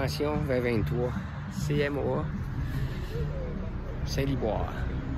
Ascension 2023, CMA, Saint-Liboire.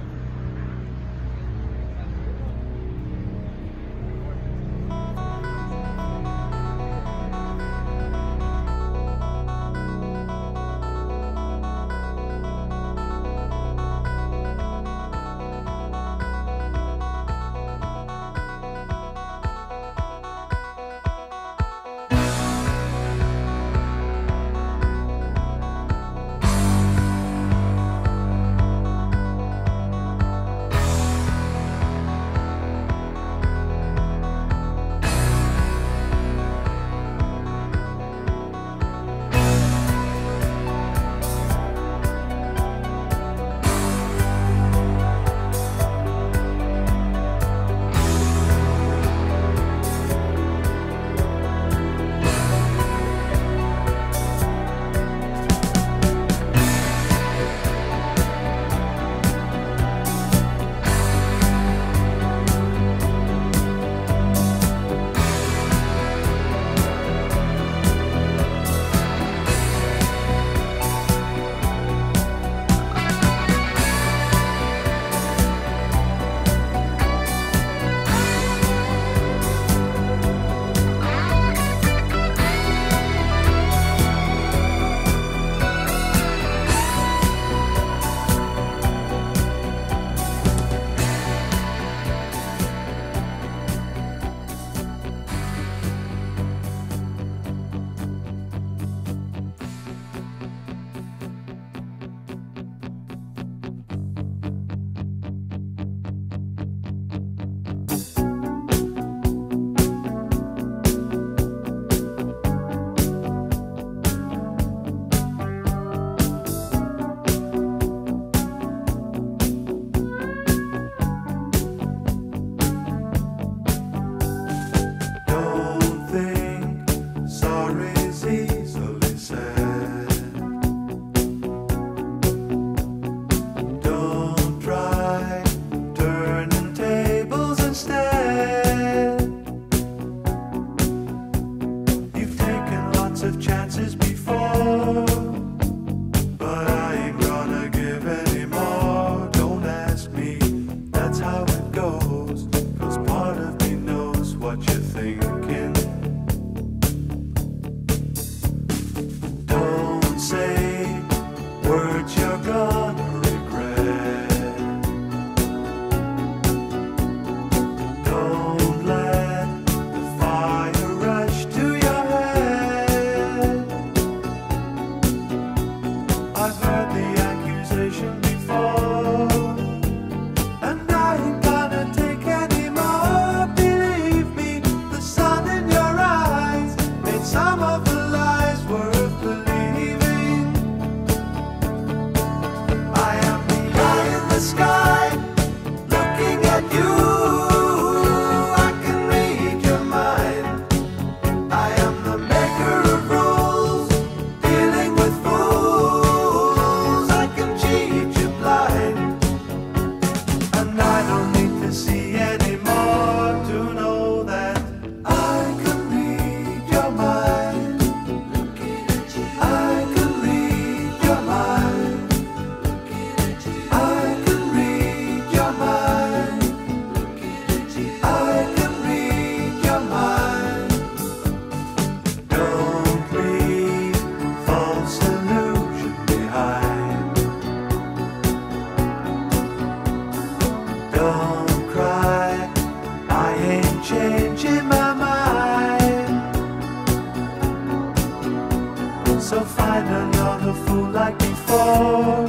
So find another fool like before,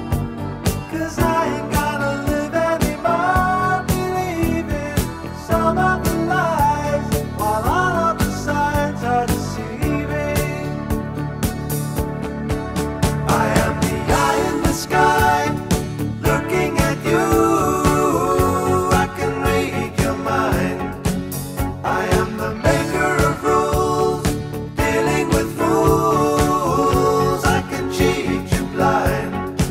'cause I ain't gonna live anymore believing some of the lies, while all of the signs are deceiving. I am the eye in the sky, looking at you. I can read your mind. I am the maker of rules, dealing with fools. I can cheat you blind.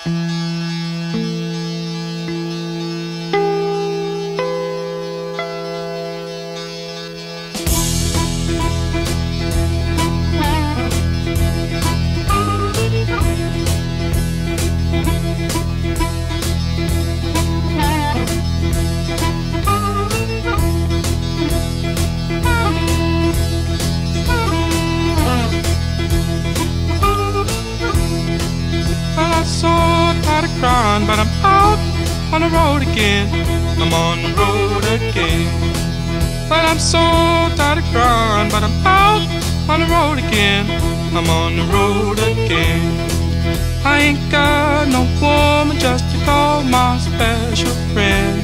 But I'm out on the road again. I'm on the road again. But I'm so tired of crying. But I'm out on the road again. I'm on the road again. I ain't got no woman just to call my special friend.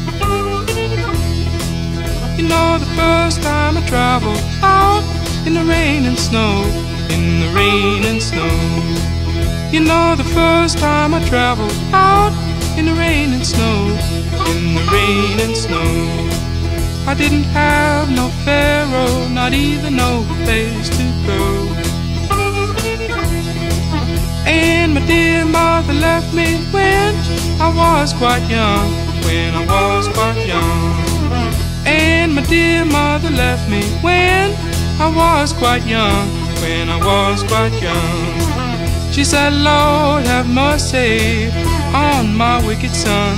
You know the first time I traveled out in the rain and snow, in the rain and snow. You know the first time I traveled out in the rain and snow, in the rain and snow. I didn't have no pharaoh, not even no place to go. And my dear mother left me when I was quite young, when I was quite young. And my dear mother left me when I was quite young, when I was quite young. She said, Lord, have mercy on my wicked son.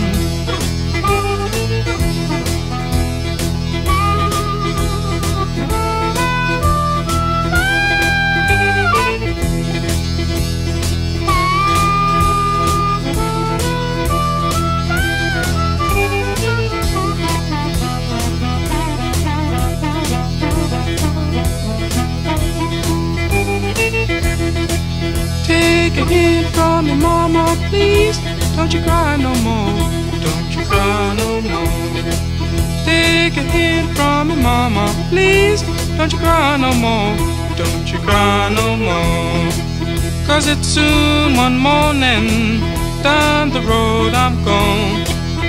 Take a hint from me, mama, please. Don't you cry no more. Don't you cry no more. Take a hint from me, mama, please. Don't you cry no more. Don't you cry no more. 'Cause it's soon one morning. Down the road I'm gone.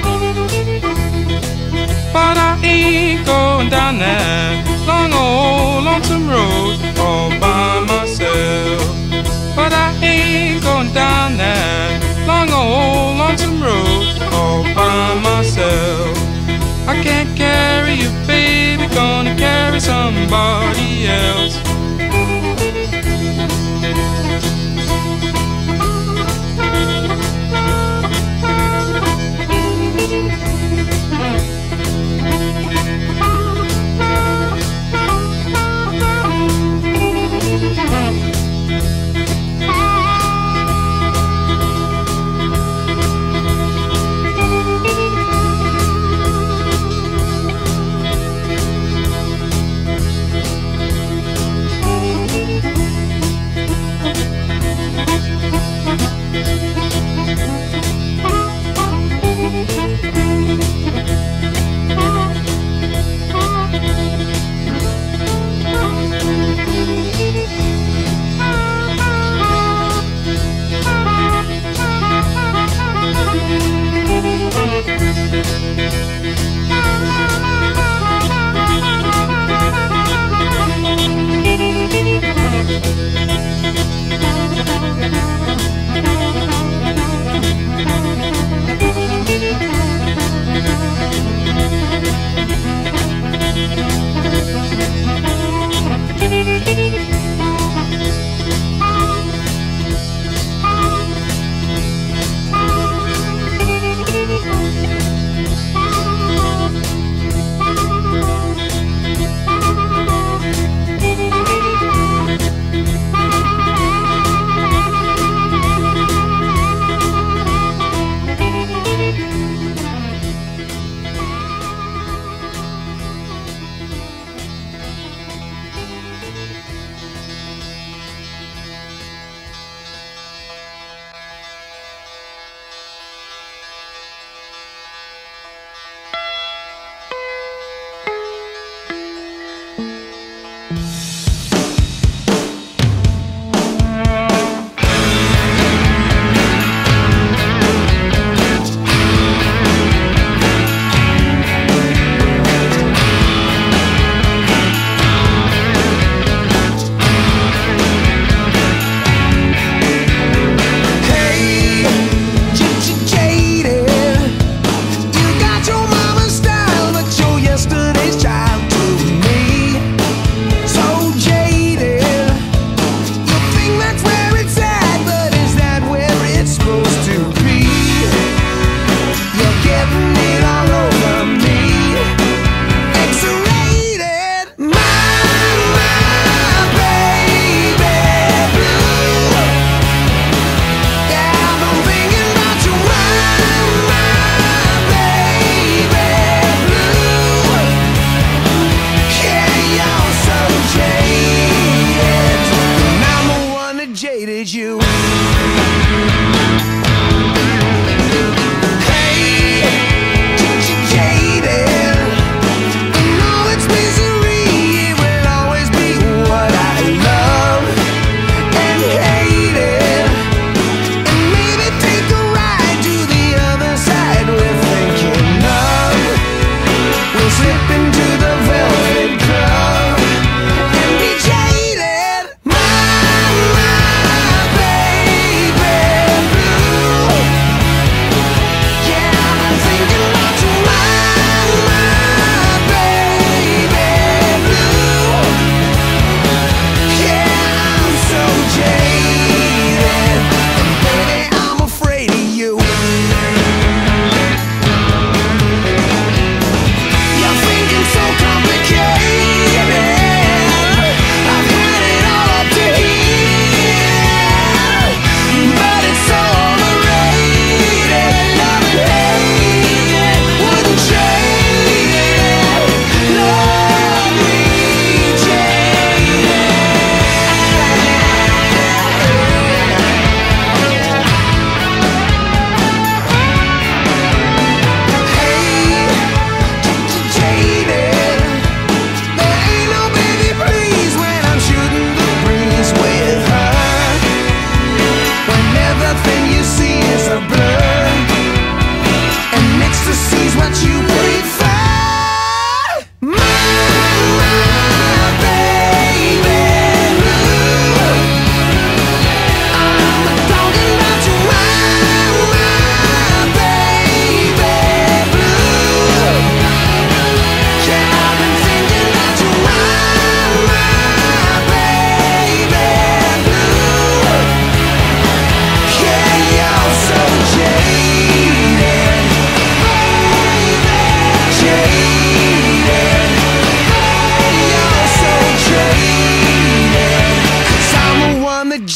But I ain't going down that long old lonesome road all by myself. But I ain't going down that long old lonesome road all by myself. I can't carry you, baby, gonna carry somebody else.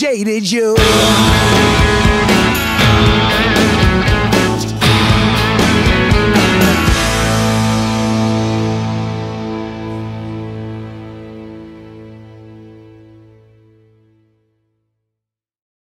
jaded you.